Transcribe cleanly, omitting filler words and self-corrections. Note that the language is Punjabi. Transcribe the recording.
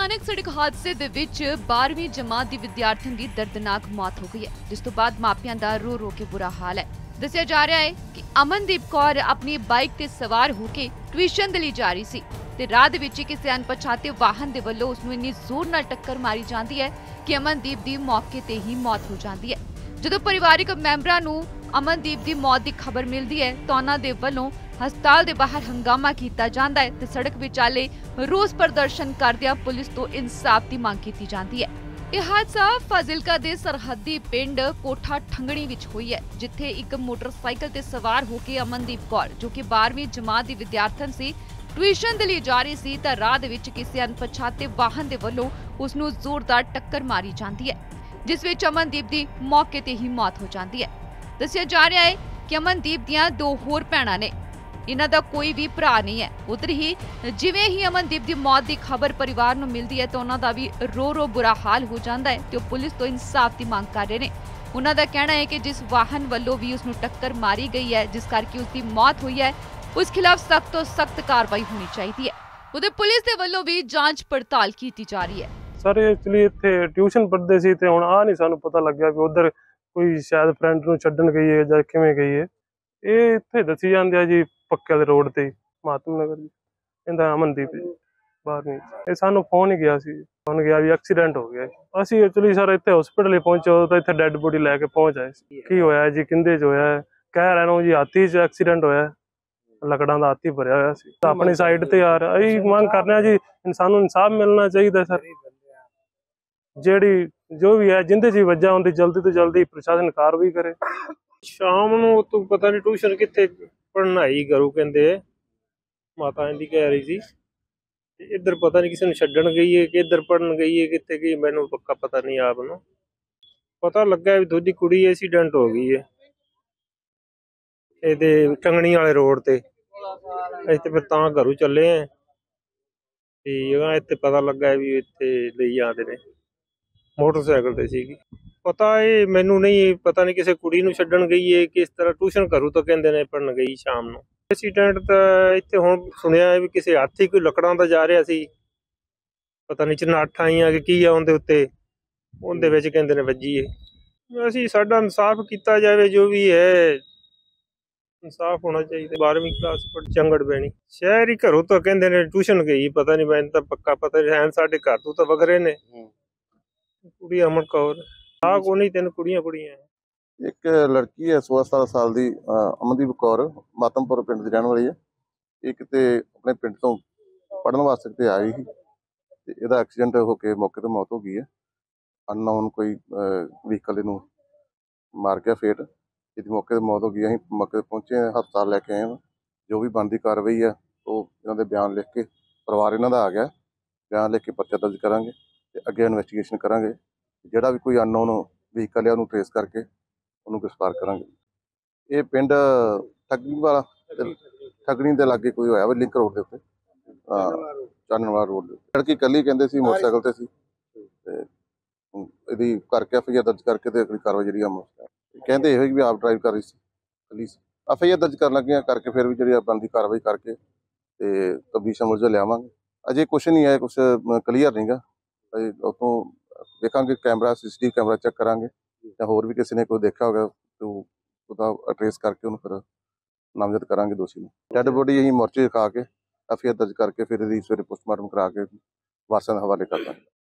ਭਿਆਨਕ ਸੜਕ ਹਾਦਸੇ ਦੇ ਵਿੱਚ 12ਵੀਂ ਜਮਾਤ ਦੀ ਵਿਦਿਆਰਥਣ ਦੀ ਦਰਦਨਾਕ ਮੌਤ ਹੋ ਗਈ ਹੈ, ਜਿਸ ਤੋਂ ਬਾਅਦ ਮਾਪਿਆਂ ਦਾ ਰੋ ਰੋ ਕੇ ਬੁਰਾ ਹਾਲ ਹੈ। ਦੱਸਿਆ ਜਾ ਰਿਹਾ ਹੈ ਕਿ ਅਮਨਦੀਪ ਕੌਰ ਆਪਣੀ ਬਾਈਕ ਤੇ ਸਵਾਰ ਹੋ ਕੇ ਟਿਊਸ਼ਨ ਦੇ ਲਈ ਜਾ ਰਹੀ ਸੀ ਤੇ ਰਾਹ ਦੇ ਵਿੱਚ ਕਿਸੇ ਅਣਪਛਾਤੇ ਵਾਹਨ ਦੇ ਵੱਲੋਂ ਉਸ ਨੂੰ ਇੰਨੀ ਜ਼ੋਰ ਨਾਲ ਟੱਕਰ ਮਾਰੀ ਜਾਂਦੀ ਹੈ ਕਿ ਅਮਨਦੀਪ ਦੀ ਮੌਕੇ ਤੇ ਹੀ ਮੌਤ ਹੋ ਜਾਂਦੀ ਹੈ। ਜਦੋਂ ਪਰਿਵਾਰਕ ਮੈਂਬਰਾਂ ਨੂੰ ਅਮਨਦੀਪ ਦੀ ਮੌਤ ਦੀ ਖਬਰ ਮਿਲਦੀ ਹੈ ਤਾਂ ਉਹਨਾਂ ਦੇ ਵੱਲੋਂ ਹਸਪਤਾਲ ਦੇ ਬਾਹਰ ਹੰਗਾਮਾ ਕੀਤਾ ਜਾਂਦਾ ਹੈ ਤੇ ਸੜਕ ਵਿਚਾਲੇ ਰੋਸ ਪ੍ਰਦਰਸ਼ਨ ਕਰਦਿਆਂ ਪੁਲਿਸ ਤੋਂ ਇਨਸਾਫ ਦੀ ਮੰਗ ਕੀਤੀ ਜਾਂਦੀ ਹੈ। ਇਹ ਹਾਦਸਾ ਫਾਜ਼ਿਲਕਾ ਦੇ ਸਰਹੱਦੀ ਪਿੰਡ ਕੋਠਾ ਠੰਗਣੀ ਵਿੱਚ ਹੋਈ ਹੈ, ਜਿੱਥੇ ਇੱਕ ਮੋਟਰਸਾਈਕਲ ਤੇ ਸਵਾਰ ਹੋ ਕੇ ਅਮਨਦੀਪ ਕੌਰ, ਜੋ ਕਿ 12ਵੀਂ ਜਮਾਤ ਦੀ ਵਿਦਿਆਰਥਣ ਸੀ, ਟਿਊਸ਼ਨ ਦੇ ਲਈ ਜਾ ਰਹੀ ਸੀ ਤਾਂ ਰਾਹ ਦੇ ਵਿੱਚ ਕਿਸੇ ਅਣਪਛਾਤੇ ਵਾਹਨ ਦੇ ਵੱਲੋਂ ਉਸ ਨੂੰ ਜ਼ੋਰਦਾਰ ਟੱਕਰ ਮਾਰੀ ਜਾਂਦੀ ਹੈ, ਜਿਸ ਵਿੱਚ ਅਮਨਦੀਪ ਦੀ ਮੌਕੇ ਤੇ ਹੀ ਮੌਤ ਹੋ ਜਾਂਦੀ ਹੈ। ਦੱਸਿਆ ਜਾ ਰਿਹਾ ਹੈ ਕਿ ਅਮਨਦੀਪ ਦੀਆਂ ਦੋ ਹੋਰ ਭੈਣਾਂ ਨੇ, ਇਹਨਾਂ ਦਾ ਕੋਈ ਵੀ ਭਰਾ ਨਹੀਂ ਹੈ। ਉਧਰ ਹੀ ਜਿਵੇਂ ਹੀ ਅਮਨਦੀਪ ਦੀ ਮੌਤ ਦੀ ਖਬਰ ਪਰਿਵਾਰ ਨੂੰ ਮਿਲਦੀ ਹੈ ਤਾਂ ਉਹਨਾਂ ਦਾ ਵੀ ਰੋ ਰੋ ਬੁਰਾ ਹਾਲ ਹੋ ਜਾਂਦਾ ਹੈ ਤੇ ਉਹ ਪੁਲਿਸ ਤੋਂ ਇਨਸਾਫ ਦੀ ਮੰਗ ਕਰ ਰਹੇ ਨੇ। ਉਹਨਾਂ ਦਾ ਕਹਿਣਾ ਹੈ ਕਿ ਜਿਸ ਵਾਹਨ ਵੱਲੋਂ ਵੀ ਉਸ ਨੂੰ ਟੱਕਰ ਮਾਰੀ ਗਈ ਹੈ, ਜਿਸ ਕਰਕੇ ਉਸ ਦੀ ਮੌਤ ਹੋਈ ਹੈ, ਉਸ ਖਿਲਾਫ ਸਖਤ ਤੋਂ ਸਖਤ ਕਾਰਵਾਈ ਹੋਣੀ ਚਾਹੀਦੀ ਹੈ। ਉਧਰ ਪੁਲਿਸ ਦੇ ਵੱਲੋਂ ਵੀ ਜਾਂਚ ਪੜਤਾਲ ਕੀਤੀ ਜਾ ਰਹੀ ਹੈ। ਸਰ ਐਕਚੁਅਲੀ ਇੱਥੇ ਟਿਊਸ਼ਨ ਪੜ੍ਹਦੇ ਸੀ ਤੇ ਹੁਣ ਨਹੀਂ ਸਾਨੂੰ ਪਤਾ ਲੱਗਿਆ ਕਿ ਉਧਰ ਕੋਈ ਸ਼ਾਇਦ ਫਰੈਂਡ ਨੂੰ ਛੱਡਣ ਗਈ ਹੈ ਜਾਂ ਕਿਵੇਂ ਗਈ ਹੈ। ਇਹ ਇੱਥੇ ਦੱਸੀ ਜਾਂਦੇ ਆ ਜੀ ਪੱਕੇ ਵਾਲੇ ਰੋਡ ਤੇ ਮਾਤਮ ਨਗਰ ਜੀ, ਇਹਦਾ ਅਮਨਦੀਪ ਜੀ 12ਵੀਂ। ਇਹ ਸਾਨੂੰ ਫੋਨ ਹੀ ਗਿਆ ਸੀ, ਫੋਨ ਗਿਆ ਵੀ ਐਕਸੀਡੈਂਟ ਹੋ ਗਿਆ। ਅਸੀਂ ਐਕਚੁਅਲੀ ਸਰ ਇੱਥੇ ਹਸਪੀਟਲ ਹੀ ਪਹੁੰਚੇ ਤਾਂ ਇੱਥੇ ਡੈੱਡ ਬੋਡੀ ਲੈ ਕੇ ਪਹੁੰਚ ਆਏ ਸੀ। ਕੀ ਹੋਇਆ ਜੀ, ਕਿੰਦੇ ਚ ਹੋਇਆ, ਕਹਿ ਰਹੇ ਨੇ ਜੀ ਹਾਥੀ ਚ ਐਕਸੀਡੈਂਟ ਹੋਇਆ, ਲੱਕੜਾਂ ਦਾ ਹਾਥੀ ਭਰਿਆ ਹੋਇਆ ਸੀ। ਆਪਣੀ ਸਾਈਡ ਤੇ ਆ ਰਿਹਾ, ਅਸੀਂ ਮੰਗ ਕਰ ਰਹੇ ਹਾਂ ਜੀ ਸਾਨੂੰ ਇਨਸਾਫ ਮਿਲਣਾ ਚਾਹੀਦਾ ਸਰ। ਜਿਹੜੀ ਜੋ ਵੀ ਹੈ ਜਿੰਦੇ ਚ ਵਜ੍ਹਾ ਹੁੰਦੀ ਜਲਦੀ ਤੋਂ ਜਲਦੀ ਪ੍ਰਸ਼ਾਸਨ ਕਾਰਵਾਈ ਕਰੇ। ਸ਼ਾਮ ਨੂੰ ਤੂੰ ਪਤਾ ਨਹੀਂ ਟਿਊਸ਼ਨ ਕਿੱਥੇ ਪੜ੍ਹਾਈ ਕਰੂ ਕਹਿੰਦੇ, ਮਾਤਾ ਇਹਦੀ ਕਹਿ ਰਹੀ ਸੀ। ਇੱਧਰ ਪਤਾ ਨਹੀਂ ਕਿਸੇ ਨੂੰ ਛੱਡਣ ਗਈ ਹੈ ਕਿ ਇੱਧਰ ਪੜ੍ਹਨ ਗਈ ਹੈ, ਕਿੱਥੇ ਗਈ ਮੈਨੂੰ ਪੱਕਾ ਪਤਾ ਨਹੀਂ। ਆਪ ਨੂੰ ਪਤਾ ਲੱਗਾ ਵੀ ਦੂਜੀ ਕੁੜੀ ਐਕਸੀਡੈਂਟ ਹੋ ਗਈ ਹੈ ਇਹਦੇ ਟੰਗਣੀ ਵਾਲੇ ਰੋਡ ਤੇ। ਅਸੀਂ ਤੇ ਫਿਰ ਤਾਂ ਘਰੋਂ ਚੱਲੇ ਆ ਤੇ ਇੱਥੇ ਪਤਾ ਲੱਗਾ ਵੀ ਇੱਥੇ ਲਈ ਆਉਂਦੇ ਨੇ, ਮੋਟਰਸਾਈਕਲ ਤੇ ਸੀਗੀ। ਪਤਾ ਇਹ ਮੈਨੂੰ ਨਹੀਂ ਪਤਾ, ਨਹੀਂ ਕਿਸੇ ਕੁੜੀ ਨੂੰ ਛੱਡਣ ਗਈ ਹੈ ਕਿਸ ਤਰ੍ਹਾਂ। ਟਿਊਸ਼ਨ ਘਰੋਂ ਤਾਂ ਕਹਿੰਦੇ ਨੇ ਪੜ੍ਹਨ ਗਈ ਸ਼ਾਮ ਨੂੰ। ਐਕਸੀਡੈਂਟ ਤਾਂ ਇੱਥੇ ਹੁਣ ਸੁਣਿਆ ਵੀ ਕਿਸੇ ਹਾਥੀ ਕੋਈ ਲੱਕੜਾਂ ਦਾ ਜਾ ਰਿਹਾ ਸੀ, ਪਤਾ ਨਹੀਂ ਚਨਾਠਾਂ ਆਈਆਂ ਕਿ ਕੀ ਆ ਉਹਦੇ ਉੱਤੇ, ਉਹਦੇ ਵਿੱਚ ਕਹਿੰਦੇ ਨੇ ਵੱਜੀ ਹੈ। ਅਸੀਂ ਸਾਡਾ ਇਨਸਾਫ ਕੀਤਾ ਜਾਵੇ, ਜੋ ਵੀ ਹੈ ਇਨਸਾਫ ਹੋਣਾ ਚਾਹੀਦਾ। 12ਵੀਂ ਕਲਾਸ ਚੰਗੜ ਬੈਣੀ ਸ਼ਹਿਰ ਹੀ, ਘਰੋਂ ਤਾਂ ਕਹਿੰਦੇ ਨੇ ਟਿਊਸ਼ਨ ਗਈ, ਪਤਾ ਨਹੀਂ ਮੈਨੂੰ ਤਾਂ ਪੱਕਾ ਪਤਾ ਨਹੀਂ। ਸਾਡੇ ਘਰ ਤੋਂ ਤਾਂ ਵਗਰੇ ਨੇ। ਕੁੜੀ ਅਮਨ ਕੌਰ ਆ ਕੋ ਨਹੀਂ, ਤਿੰਨ ਕੁੜੀਆਂ ਇੱਕ ਲੜਕੀ ਹੈ 16-17 ਸਾਲ ਦੀ ਅਮਨਦੀਪ ਕੌਰ, ਮਾਤਮਪੁਰ ਪਿੰਡ ਦੀ ਰਹਿਣ ਵਾਲੀ ਹੈ। ਇਹ ਕਿਤੇ ਆਪਣੇ ਪਿੰਡ ਤੋਂ ਪੜ੍ਹਨ ਵਾਸਤੇ ਤੇ ਆਈ ਸੀ ਤੇ ਇਹਦਾ ਐਕਸੀਡੈਂਟ ਹੋ ਕੇ ਮੌਕੇ ਤੇ ਮੌਤ ਹੋ ਗਈ ਹੈ। ਅਨਨੋਨ ਕੋਈ ਵਹੀਕਲ ਇਹਨੂੰ ਮਾਰ ਗਿਆ ਫੇਟ, ਇਹਦੀ ਮੌਕੇ ਤੇ ਮੌਤ ਹੋ ਗਈ। ਅਸੀਂ ਮੌਕੇ ਤੇ ਪਹੁੰਚੇ ਹਾਂ, ਹਸਪਤਾਲ ਲੈ ਕੇ ਆਏ ਹਾਂ। ਜੋ ਵੀ ਬਣਦੀ ਕਾਰਵਾਈ ਹੈ ਉਹ ਇਹਨਾਂ ਦੇ ਬਿਆਨ ਲਿਖ ਕੇ, ਪਰਿਵਾਰ ਇਹਨਾਂ ਦਾ ਆ ਗਿਆ, ਬਿਆਨ ਲਿਖ ਕੇ ਪਰਚਾ ਦਰਜ ਕਰਾਂਗੇ ਤੇ ਅੱਗੇ ਇਨਵੈਸਟੀਗੇਸ਼ਨ ਕਰਾਂਗੇ। ਜਿਹੜਾ ਵੀ ਕੋਈ ਅਨਨੋਨ ਵਹੀਕਲ ਹੈ ਉਹਨੂੰ ਟ੍ਰੇਸ ਕਰਕੇ ਉਹਨੂੰ ਗ੍ਰਿਫਤਾਰ ਕਰਾਂਗੇ। ਇਹ ਪਿੰਡ ਠੱਗਣੀ ਵਾਲਾ, ਠੱਗਣੀ ਦੇ ਲਾਗੇ ਕੋਈ ਹੋਇਆ ਵਾ, ਲਿੰਕ ਰੋਡ ਦੇ ਉੱਤੇ, ਚਾਨਣਵਾਲਾ ਰੋਡ ਦੇ ਉੱਤੇ। ਲੜਕੀ ਇਕੱਲੀ ਕਹਿੰਦੇ ਸੀ, ਮੋਟਰਸਾਈਕਲ ਤੇ ਸੀ ਤੇ ਇਹਦੀ ਕਰਕੇ ਐਫਆਈਆਰ ਦਰਜ ਕਰਕੇ ਤੇ ਅਗਲੀ ਕਾਰਵਾਈ ਜਿਹੜੀ ਆ ਕਹਿੰਦੇ ਇਹੋ ਵੀ ਆਪ ਡਰਾਈਵ ਕਰ ਰਹੀ ਸੀ, ਇਕੱਲੀ ਸੀ। ਐਫਆਈਆਰ ਦਰਜ ਕਰਨ ਲੱਗੀਆਂ ਕਰਕੇ ਫਿਰ ਵੀ ਜਿਹੜੀ ਬਣਦੀ ਕਾਰਵਾਈ ਕਰਕੇ ਤੇ ਤਬਦੀਸ਼ ਮੁਲਜ਼ਮ ਲਿਆਵਾਂਗੇ। ਅਜੇ ਕੁਛ ਨਹੀਂ ਹੈ, ਕੁਛ ਕਲੀਅਰ ਨਹੀਂ ਗਾ। ਅਜੇ ਉੱਥੋਂ ਦੇਖਾਂਗੇ ਕੈਮਰਾ, CCTV ਕੈਮਰਾ ਚੈੱਕ ਕਰਾਂਗੇ ਜਾਂ ਹੋਰ ਵੀ ਕਿਸੇ ਨੇ ਕੋਈ ਦੇਖਿਆ ਹੋਗਾ ਤਾਂ ਉਹਦਾ ਟਰੇਸ ਕਰਕੇ ਉਹਨੂੰ ਫਿਰ ਨਾਮਜ਼ਦ ਕਰਾਂਗੇ ਦੋਸ਼ੀ ਨੂੰ। ਡੈੱਡ ਬੋਡੀ ਅਸੀਂ ਮੋਰਚੇ ਖਾ ਕੇ ਐਫਆਈਆਰ ਦਰਜ ਕਰਕੇ ਫਿਰ ਇਹਦੀ ਸਵੇਰੇ ਪੋਸਟਮਾਰਟਮ ਕਰਾ ਕੇ ਵਾਰਸਾਂ ਦੇ ਹਵਾਲੇ ਕਰ ਦਾਂਗੇ।